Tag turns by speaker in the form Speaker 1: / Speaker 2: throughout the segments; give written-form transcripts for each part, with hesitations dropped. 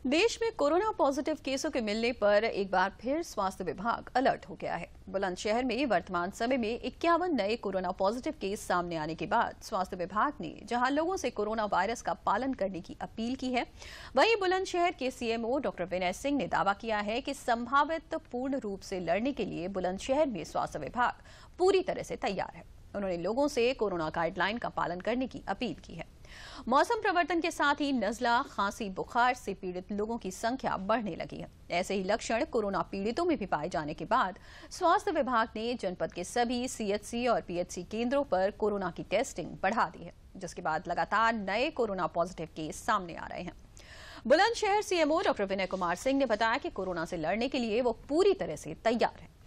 Speaker 1: देश में corona positive केसों के मिलने पर एक बार फिर स्वास्थ्य विभाग अलर्ट हो गया है। बुलंदशहर में वर्तमान समय में 51 नए कोरोना पॉजिटिव केस सामने आने के बाद स्वास्थ्य विभाग ने जहां लोगों से कोरोना वायरस का पालन करने की अपील की है, वहीं बुलंदशहर के सीएमओ डॉक्टर विनय सिंह ने दावा किया है कि संभावित पूर्ण रूप से लड़ने के लिए बुलंदशहर में स्वास्थ्य विभाग पूरी तरह से तैयार है। उन्होंने लोगों से कोरोना गाइडलाइन का पालन करने की अपील की है। मौसम परिवर्तन के साथ ही नजला, खांसी, बुखार से पीड़ित लोगों की संख्या बढ़ने लगी है। ऐसे ही लक्षण कोरोना पीड़ितों में भी पाए जाने के बाद स्वास्थ्य विभाग ने जनपद के सभी सीएचसी और पीएचसी केंद्रों पर कोरोना की टेस्टिंग बढ़ा दी है, जिसके बाद लगातार नए कोरोना पॉजिटिव केस सामने आ रहे हैं। बुलंदशहर सीएमओ डॉक्टर विनय कुमार सिंह ने बताया कि कोरोना से लड़ने के लिए वो पूरी तरह से तैयार है।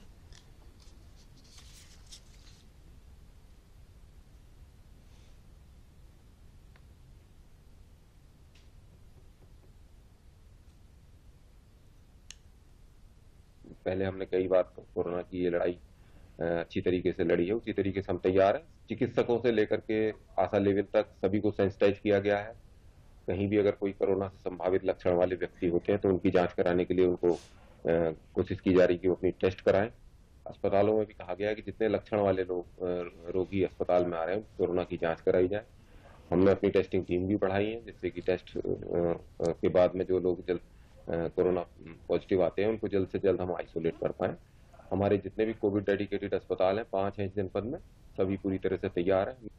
Speaker 2: पहले हमने कई बार कोरोना की ये लड़ाई अच्छी तरीके से लड़ी है, उसी तरीके से हम तैयार हैं। चिकित्सकों से लेकर के आशा लेवल तक सभी को सेंसिटाइज किया गया है। कहीं भी अगर कोई कोरोना से संभावित लक्षण वाले व्यक्ति होते हैं तो उनकी जांच कराने के लिए उनको कोशिश की जा रही है कि वो अपनी टेस्ट कराएं। अस्पतालों में भी कहा गया है कि जितने लक्षण वाले लोग रोगी अस्पताल में आ रहे हैं कोरोना की जाँच कराई जाए। हमने अपनी टेस्टिंग टीम भी बढ़ाई है, जिससे कि टेस्ट के बाद में जो लोग जल्द कोरोना पॉजिटिव आते हैं उनको जल्द से जल्द हम आइसोलेट कर पाएं। हमारे जितने भी कोविड डेडिकेटेड अस्पताल हैं, 5 हैं इस जनपद में, सभी पूरी तरह से तैयार हैं।